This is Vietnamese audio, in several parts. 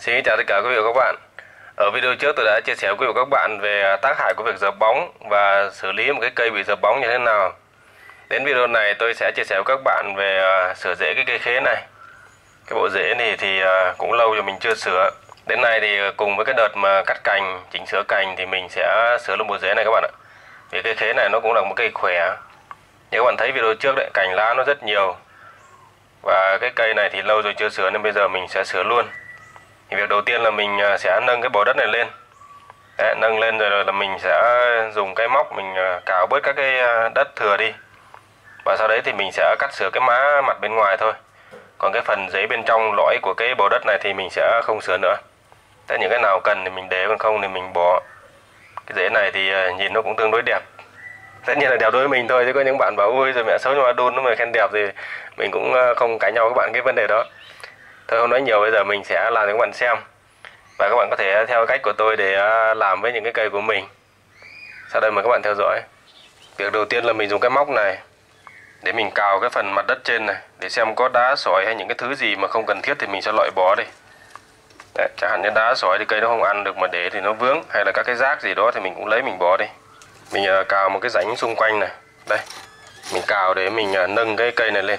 Xin chào tất cả quý vị và các bạn. Ở video trước tôi đã chia sẻ với quý vị và các bạn về tác hại của việc dợp bóng và xử lý một cái cây bị dợp bóng như thế nào. Đến video này tôi sẽ chia sẻ với các bạn về sửa rễ cái cây khế này. Cái bộ rễ này thì cũng lâu rồi mình chưa sửa. Đến nay thì cùng với cái đợt mà cắt cành, chỉnh sửa cành thì mình sẽ sửa luôn bộ rễ này các bạn ạ. Vì cây khế này nó cũng là một cây khỏe. Như các bạn thấy video trước đấy, cành lá nó rất nhiều. Và cái cây này thì lâu rồi chưa sửa nên bây giờ mình sẽ sửa luôn. Thì việc đầu tiên là mình sẽ nâng cái bầu đất này lên. Đấy, nâng lên rồi là mình sẽ dùng cái móc mình cào bớt các cái đất thừa đi. Và sau đấy thì mình sẽ cắt sửa cái má mặt bên ngoài thôi. Còn cái phần rễ bên trong lõi của cái bầu đất này thì mình sẽ không sửa nữa. Thế những cái nào cần thì mình để, còn không thì mình bỏ. Cái rễ này thì nhìn nó cũng tương đối đẹp. Tất nhiên là đẹp đối với mình thôi, chứ có những bạn bảo ui rồi mẹ xấu nhưng mà đun nó mà khen đẹp thì mình cũng không cãi nhau với các bạn cái vấn đề đó. Thôi không nói nhiều, bây giờ mình sẽ làm cho các bạn xem. Và các bạn có thể theo cách của tôi để làm với những cái cây của mình. Sau đây mời các bạn theo dõi. Việc đầu tiên là mình dùng cái móc này để mình cào cái phần mặt đất trên này, để xem có đá sỏi hay những cái thứ gì mà không cần thiết thì mình sẽ loại bỏ đi. Đấy, chẳng hạn như đá sỏi thì cây nó không ăn được, mà để thì nó vướng, hay là các cái rác gì đó thì mình cũng lấy mình bỏ đi. Mình cào một cái rãnh xung quanh này. Đây, mình cào để mình nâng cái cây này lên.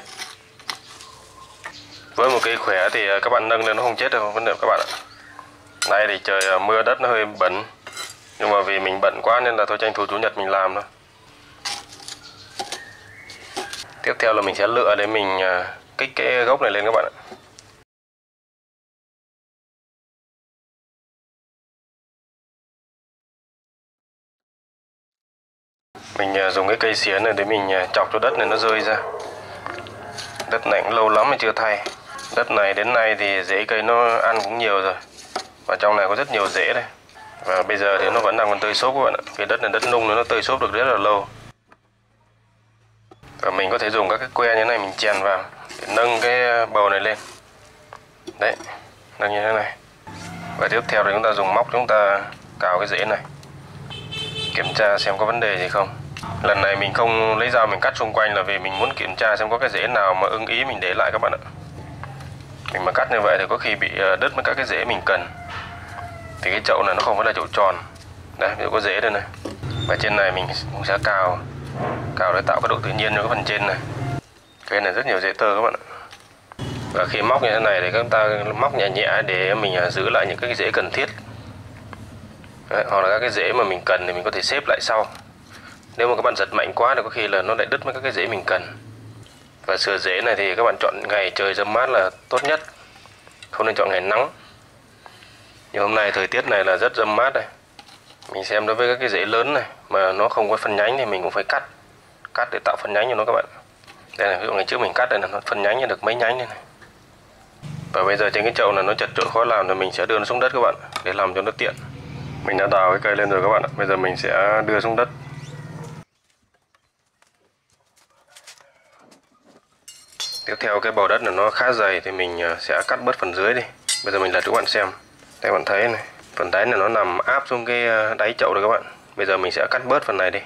Với một cây khỏe thì các bạn nâng lên nó không chết đâu vấn đề các bạn ạ. Nay thì trời mưa đất nó hơi bẩn, nhưng mà vì mình bận quá nên là thôi tranh thủ chủ nhật mình làm thôi. Tiếp theo là mình sẽ lựa để mình kích cái gốc này lên các bạn ạ. Mình dùng cái cây xiến này để mình chọc cho đất này nó rơi ra. Đất này cũng lâu lắm mà chưa thay. Đất này đến nay thì rễ cây nó ăn cũng nhiều rồi. Và trong này có rất nhiều rễ đây. Và bây giờ thì nó vẫn đang còn tơi xốp các bạn ạ. Cái đất này đất nung nó tơi xốp được rất là lâu. Và mình có thể dùng các cái que như thế này mình chèn vào để nâng cái bầu này lên. Đấy, nâng như thế này. Và tiếp theo là chúng ta dùng móc chúng ta cào cái rễ này, kiểm tra xem có vấn đề gì không. Lần này mình không lấy dao mình cắt xung quanh là vì mình muốn kiểm tra xem có cái rễ nào mà ưng ý mình để lại các bạn ạ. Mình mà cắt như vậy thì có khi bị đứt với các cái rễ mình cần. Thì cái chậu này nó không phải là chậu tròn. Đây, ví dụ có rễ đây này. Và trên này mình cũng sẽ cào để tạo cái độ tự nhiên cho cái phần trên này. Cái này rất nhiều rễ tơ các bạn ạ. Và khi móc như thế này thì chúng ta móc nhẹ nhẹ để mình giữ lại những cái rễ cần thiết. Đấy, hoặc là các cái rễ mà mình cần thì mình có thể xếp lại sau. Nếu mà các bạn giật mạnh quá thì có khi là nó lại đứt với các cái rễ mình cần. Và sửa rễ này thì các bạn chọn ngày trời râm mát là tốt nhất, không nên chọn ngày nắng. Như hôm nay thời tiết này là rất râm mát đây. Mình xem đối với các cái rễ lớn này mà nó không có phân nhánh thì mình cũng phải cắt để tạo phân nhánh cho nó các bạn. Đây này, ví dụ ngày trước mình cắt đây là nó phân nhánh được mấy nhánh đây này. Và bây giờ trên cái chậu này nó chật chội khó làm thì mình sẽ đưa nó xuống đất các bạn, để làm cho nó tiện. Mình đã đào cái cây lên rồi các bạn ạ. Bây giờ mình sẽ đưa xuống đất. Tiếp theo cái bầu đất này nó khá dày thì mình sẽ cắt bớt phần dưới đi. Bây giờ mình lật cho các bạn xem. Đây các bạn thấy này, phần đáy này nó nằm áp xuống cái đáy chậu rồi các bạn. Bây giờ mình sẽ cắt bớt phần này đi.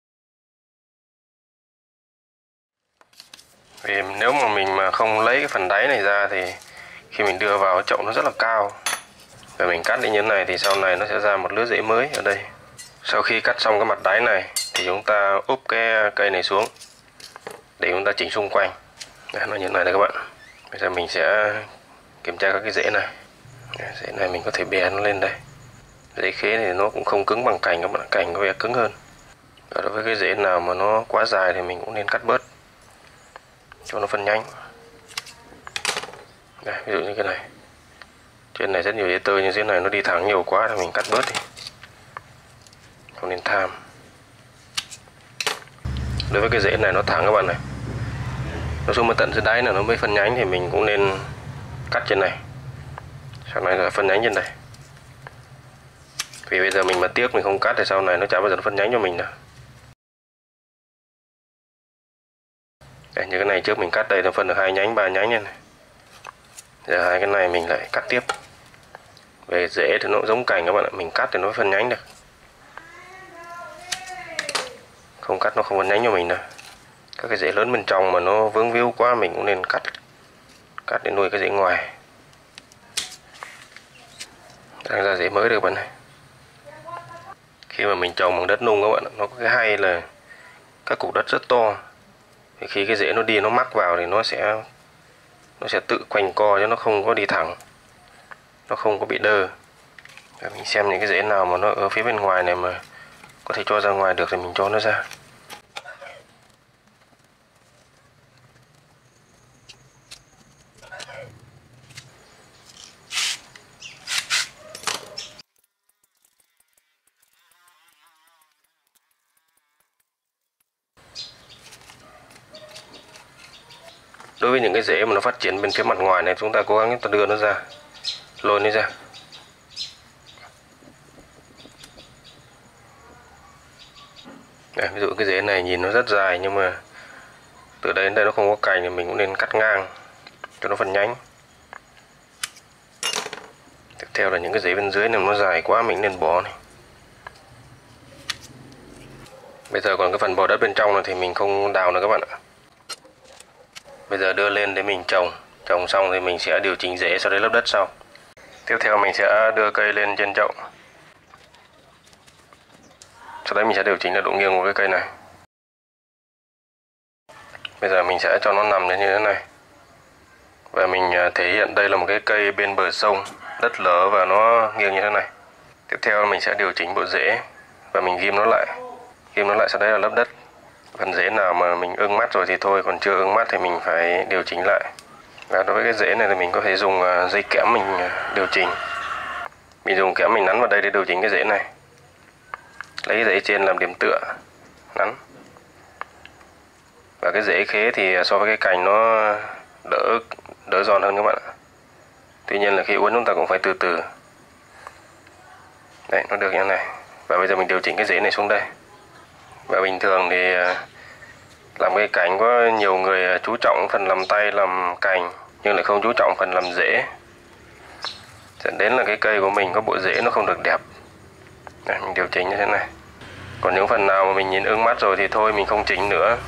Vì nếu mà mình mà không lấy cái phần đáy này ra thì khi mình đưa vào chậu nó rất là cao. Và mình cắt đi như thế này thì sau này nó sẽ ra một lứa rễ mới ở đây. Sau khi cắt xong cái mặt đáy này thì chúng ta úp cái cây này xuống để chúng ta chỉnh xung quanh. Đấy, nó như thế này đây các bạn. Bây giờ mình sẽ kiểm tra các cái rễ này. Rễ này mình có thể bè nó lên đây. Rễ khế thì nó cũng không cứng bằng cành các bạn, cành có vẻ cứng hơn. Và đối với cái rễ nào mà nó quá dài thì mình cũng nên cắt bớt cho nó phân nhánh. Đây, ví dụ như cái này. Trên này rất nhiều rễ tơ nhưng rễ này nó đi thẳng nhiều quá thì mình cắt bớt đi. Không nên tham. Đối với cái rễ này nó thẳng các bạn này, nó xuống tận dưới đáy là nó mới phân nhánh thì mình cũng nên cắt trên này. Sau này là phân nhánh trên đây. Vì bây giờ mình mà tiếc mình không cắt thì sau này nó chả bao giờ nó phân nhánh cho mình đâu. Đây, như cái này trước mình cắt đây nó phân được 2 nhánh 3 nhánh này. Giờ hai cái này mình lại cắt tiếp. Về rễ thì nó cũng giống cành các bạn ạ, mình cắt thì nó phân nhánh được. Không cắt nó không phân nhánh cho mình đâu. Các cái rễ lớn bên trong mà nó vướng víu quá mình cũng nên cắt để nuôi cái rễ ngoài. Đang ra rễ mới được bạn này. Khi mà mình trồng bằng đất nung các bạn, nó có cái hay là các cục đất rất to. Thì khi cái rễ nó đi nó mắc vào thì nó sẽ tự quanh co chứ nó không có đi thẳng, nó không có bị đơ. Và mình xem những cái rễ nào mà nó ở phía bên ngoài này mà có thể cho ra ngoài được thì mình cho nó ra. Đối với những cái rễ mà nó phát triển bên phía mặt ngoài này, chúng ta cố gắng chúng ta đưa nó ra, lôi nó ra. Đây, ví dụ cái rễ này nhìn nó rất dài nhưng mà từ đây đến đây nó không có cành thì mình cũng nên cắt ngang cho nó phân nhánh. Tiếp theo là những cái rễ bên dưới này nó dài quá mình nên bỏ này. Bây giờ còn cái phần bò đất bên trong này thì mình không đào nữa các bạn ạ. Bây giờ đưa lên để mình trồng xong thì mình sẽ điều chỉnh rễ, sau đấy lấp đất sau. Tiếp theo mình sẽ đưa cây lên trên chậu, sau đấy mình sẽ điều chỉnh là độ nghiêng của cái cây này. Bây giờ mình sẽ cho nó nằm như thế này, và mình thể hiện đây là một cái cây bên bờ sông, đất lở và nó nghiêng như thế này. Tiếp theo mình sẽ điều chỉnh bộ rễ và mình ghim nó lại, sau đấy là lấp đất. Phần rễ nào mà mình ưng mắt rồi thì thôi, còn chưa ưng mắt thì mình phải điều chỉnh lại. Và đối với cái rễ này thì mình có thể dùng dây kẽm mình điều chỉnh. Mình dùng kẽm mình nắn vào đây để điều chỉnh cái rễ này. Lấy cái rễ trên làm điểm tựa, nắn. Và cái rễ khế thì so với cái cành nó đỡ giòn hơn các bạn ạ. Tuy nhiên là khi uốn chúng ta cũng phải từ từ. Đấy, nó được như thế này. Và bây giờ mình điều chỉnh cái rễ này xuống đây. Và bình thường thì làm cây cảnh có nhiều người chú trọng phần làm tay làm cành nhưng lại không chú trọng phần làm rễ, dẫn đến là cái cây của mình có bộ rễ nó không được đẹp. Đây, mình điều chỉnh như thế này. Còn những phần nào mà mình nhìn ưng mắt rồi thì thôi mình không chỉnh nữa.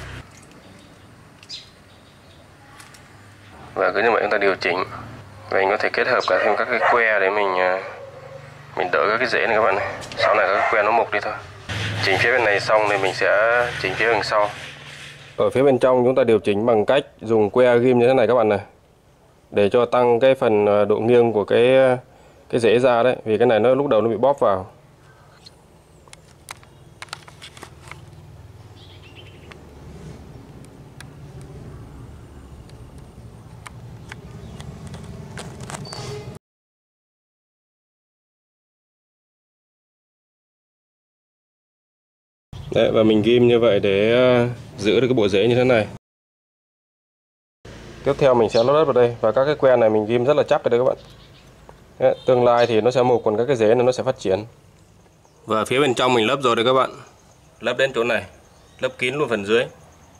Và cứ như vậy chúng ta điều chỉnh. Và mình có thể kết hợp cả thêm các cái que để mình đỡ các cái rễ này các bạn này. Sau này các cái que nó mục đi thôi. Chỉnh phía bên này xong thì mình sẽ chỉnh phía đằng sau. Ở phía bên trong chúng ta điều chỉnh bằng cách dùng que ghim như thế này các bạn này, để cho tăng cái phần độ nghiêng của cái rễ ra đấy, vì cái này nó lúc đầu nó bị bóp vào. Đấy, và mình ghim như vậy để giữ được cái bộ rễ như thế này. Tiếp theo mình sẽ lót đất vào đây, và các cái que này mình ghim rất là chắc đấy các bạn. Đấy, tương lai thì nó sẽ mục, còn các cái rễ này nó sẽ phát triển. Và phía bên trong mình lấp rồi đấy các bạn. Lấp đến chỗ này, lấp kín luôn phần dưới.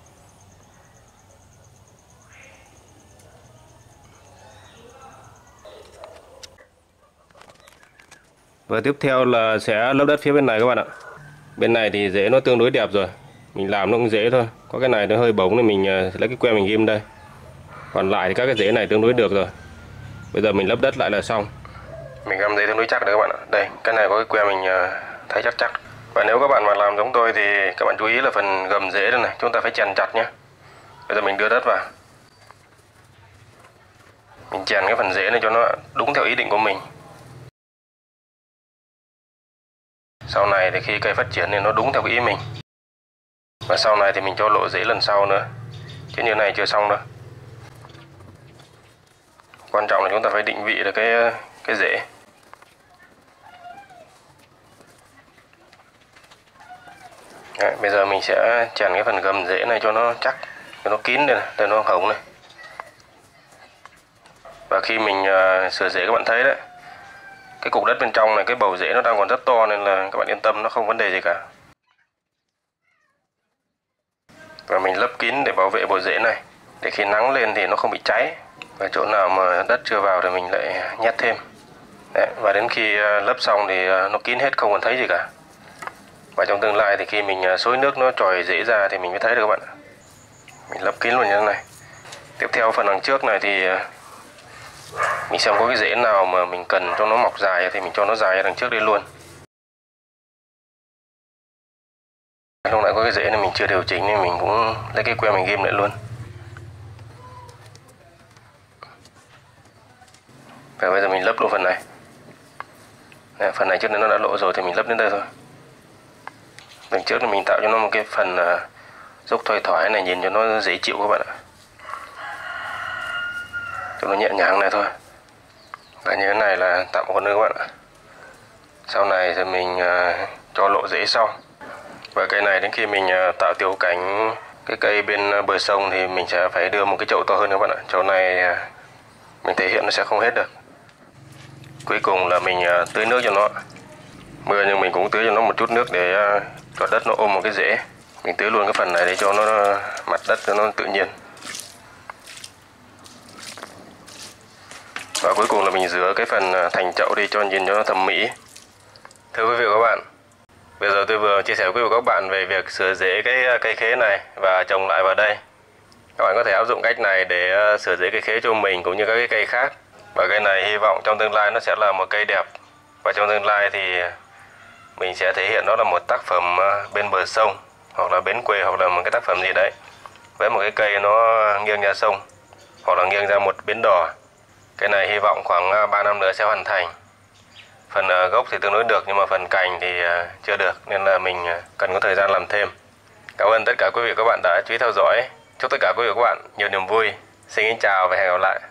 Và tiếp theo là sẽ lấp đất phía bên này các bạn ạ. Bên này thì rễ nó tương đối đẹp rồi, mình làm nó cũng dễ thôi. Có cái này nó hơi bóng thì mình lấy cái que mình ghim đây. Còn lại thì các cái rễ này tương đối được rồi. Bây giờ mình lấp đất lại là xong. Mình găm rễ tương đối chắc đấy các bạn ạ. Đây, cái này có cái que mình thấy chắc. Và nếu các bạn mà làm giống tôi thì các bạn chú ý là phần gầm rễ đây này, chúng ta phải chèn chặt nhé. Bây giờ mình đưa đất vào. Mình chèn cái phần rễ này cho nó đúng theo ý định của mình. Sau này thì khi cây phát triển thì nó đúng theo ý mình. Và sau này thì mình cho lộ rễ lần sau nữa. Chứ như này chưa xong đâu. Quan trọng là chúng ta phải định vị được cái rễ. Đấy, bây giờ mình sẽ chèn cái phần gầm rễ này cho nó chắc, cho nó kín đây này, đây nó hổng này. Và khi mình sửa rễ các bạn thấy đấy, cái cục đất bên trong này, cái bầu rễ nó đang còn rất to nên là các bạn yên tâm, nó không vấn đề gì cả. Và mình lấp kín để bảo vệ bộ rễ này, để khi nắng lên thì nó không bị cháy. Và chỗ nào mà đất chưa vào thì mình lại nhét thêm. Đấy, và đến khi lấp xong thì nó kín hết, không còn thấy gì cả. Và trong tương lai thì khi mình xối nước nó trồi rễ ra thì mình mới thấy được các bạn. Mình lấp kín luôn như thế này. Tiếp theo phần đằng trước này thì Mình xem có cái rễ nào mà mình cần cho nó mọc dài thì mình cho nó dài ra đằng trước đi luôn. Lúc nãy có cái rễ này mình chưa điều chỉnh nên mình cũng lấy cái que mình ghim lại luôn. Và bây giờ mình lấp luôn phần này. Đấy, phần này trước đây nó đã lộ rồi thì mình lấp đến đây thôi. Đằng trước thì mình tạo cho nó một cái phần dốc thoải thoải này, nhìn cho nó dễ chịu các bạn ạ. Cho nó nhẹ nhàng này thôi. Và như thế này là tạm ổn nữa các bạn ạ. Sau này thì mình cho lộ rễ sau. Và cây này đến khi mình tạo tiểu cảnh cái cây bên bờ sông thì mình sẽ phải đưa một cái chậu to hơn các bạn ạ. Chậu này mình thể hiện nó sẽ không hết được. Cuối cùng là mình tưới nước cho nó. Mưa nhưng mình cũng tưới cho nó một chút nước để cho đất nó ôm một cái rễ. Mình tưới luôn cái phần này để cho nó mặt đất cho nó tự nhiên. Và cuối cùng là mình rửa cái phần thành chậu đi cho nhìn cho nó thẩm mỹ. Thưa quý vị và các bạn, bây giờ tôi vừa chia sẻ với quý vị và các bạn về việc sửa rễ cái cây khế này và trồng lại vào đây. Các bạn có thể áp dụng cách này để sửa rễ cây khế cho mình cũng như các cái cây khác. Và cây này hy vọng trong tương lai nó sẽ là một cây đẹp. Và trong tương lai thì mình sẽ thể hiện nó là một tác phẩm bên bờ sông, hoặc là bến quê, hoặc là một cái tác phẩm gì đấy với một cái cây nó nghiêng ra sông, hoặc là nghiêng ra một bến đò. Cái này hy vọng khoảng 3 năm nữa sẽ hoàn thành. Phần gốc thì tương đối được, nhưng mà phần cành thì chưa được, nên là mình cần có thời gian làm thêm. Cảm ơn tất cả quý vị và các bạn đã chú ý theo dõi. Chúc tất cả quý vị và các bạn nhiều niềm vui. Xin kính chào và hẹn gặp lại.